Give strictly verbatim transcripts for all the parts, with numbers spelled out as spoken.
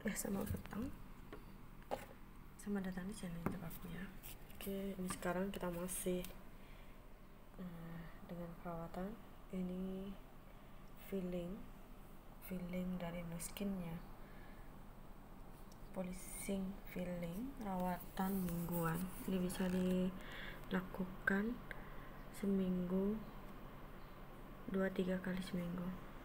Eh, selamat petang, selamat datang di channel YouTube aku ya. Oke, ini sekarang kita masih uh, dengan perawatan. Ini filling filling dari Nu Skin ya, polishing filling, rawatan mingguan. Ini bisa dilakukan seminggu, dua tiga kali seminggu.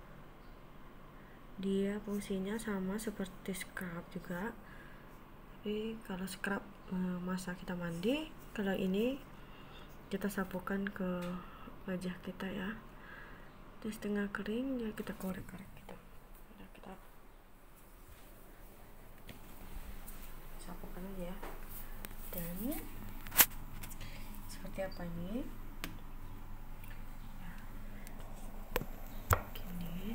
Dia fungsinya sama seperti scrub juga, tapi kalau scrub eh, masa kita mandi, kalau ini kita sapukan ke wajah kita ya. Terus setengah kering ya kita korek-korek gitu. Udah, kita sapukan aja ya. Dan seperti apa ini? Gini.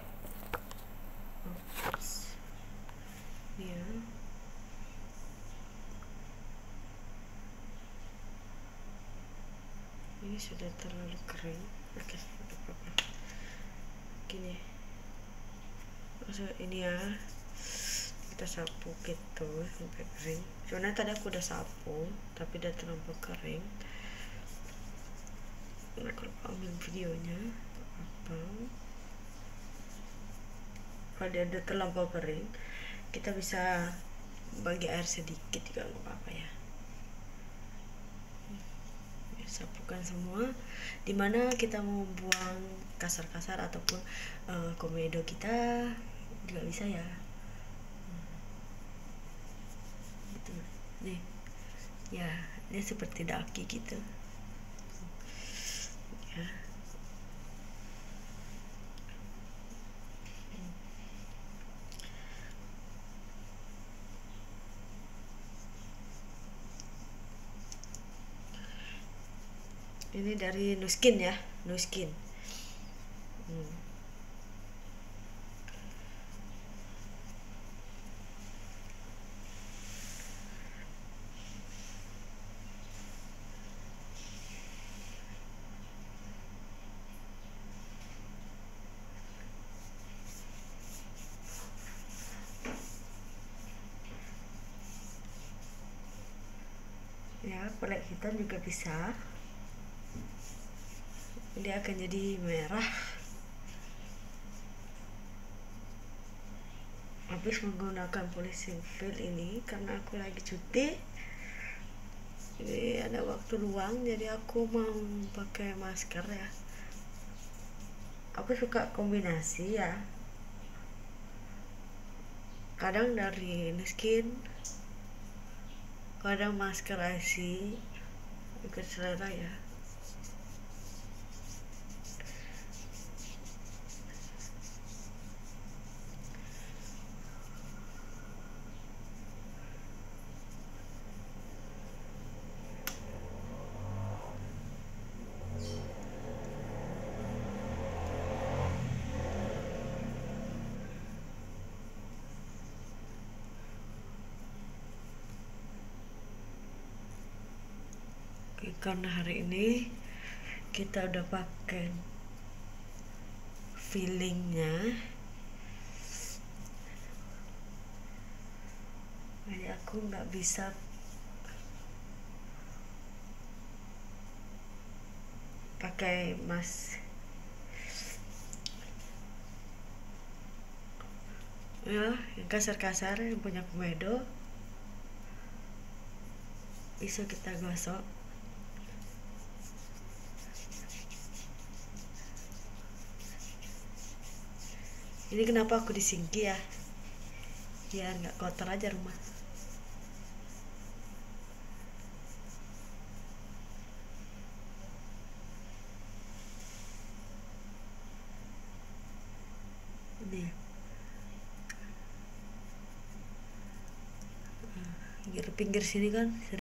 Oops. Ya. Ini sudah terlalu kering. Oke, tidak apa-apa. Gini. Maksud ini ya, kita sapu gitu sampai kering. Soalnya tadi aku udah sapu, tapi udah terlalu kering. Nah, kalau ambil videonya apa? Kalau dia udah terlampau kering, kita bisa bagi air sedikit juga nggak apa-apa ya. Sapukan semua, dimana kita mau buang kasar-kasar ataupun uh, komedo kita juga bisa ya. Gitu. Nih, ya, dia seperti daki gitu. Ya. Ini dari Nu Skin ya, Nu Skin. Hmm. Ya, kulit hitam juga bisa. Dia akan jadi merah habis menggunakan polishing film ini, karena aku lagi cuti. Jadi ada waktu luang, jadi aku mau pakai masker ya. Aku suka kombinasi ya, kadang dari Nu Skin, kadang masker I C, ikut selera ya. Oke, karena hari ini kita udah pakai fillingnya, jadi aku nggak bisa pakai mas ya, yang kasar-kasar, yang punya komedo bisa kita gosok. Ini kenapa aku disingki ya, biar nggak kotor aja rumah. Ini pinggir-pinggir sini kan